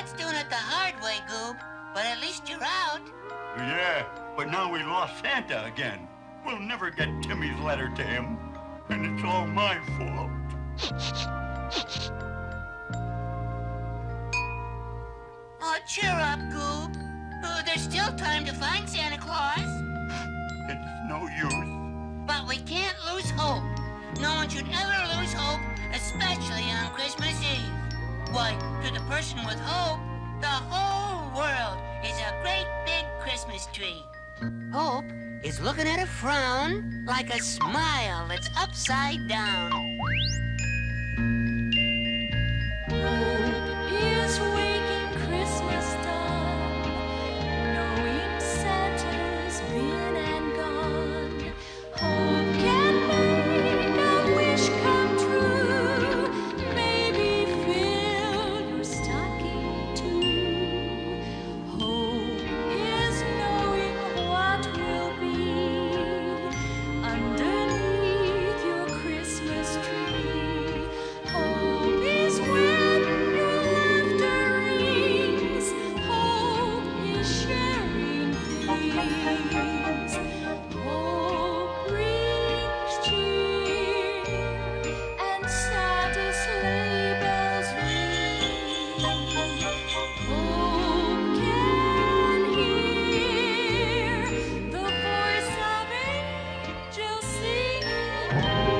That's doing it the hard way, Goob. But at least you're out. Yeah, but now we lost Santa again. We'll never get Timmy's letter to him. And it's all my fault. Oh, cheer up, Goob. There's still time to find Santa Claus. It's no use. But we can't lose hope. No one should ever lose hope, especially on Christmas Eve. Why, to the person with hope, the whole world is a great big Christmas tree. Hope is looking at a frown like a smile that's upside down. Hope is waking Christmas dawn, knowing Santa's been and gone. Hope can make a wish come true, maybe fill your stocking too. Hope is knowing what will be underneath your Christmas tree. Hope is when your laughter rings. Hope is sharing things. Hope brings cheer, and Santa's sleigh bells ring. Hope can hear the voice of angels singing.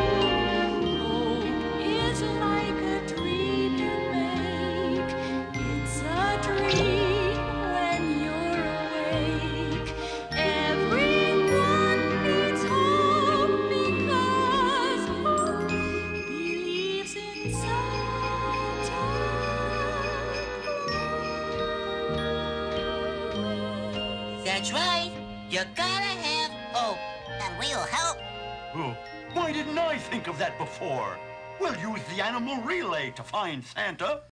Hope is like a dream you make. It's a dream when you're awake. Everyone needs hope because hope believes in Santa Claus. That's right. You gotta have hope. And we'll help. Oh, why didn't I think of that before? We'll use the animal relay to find Santa.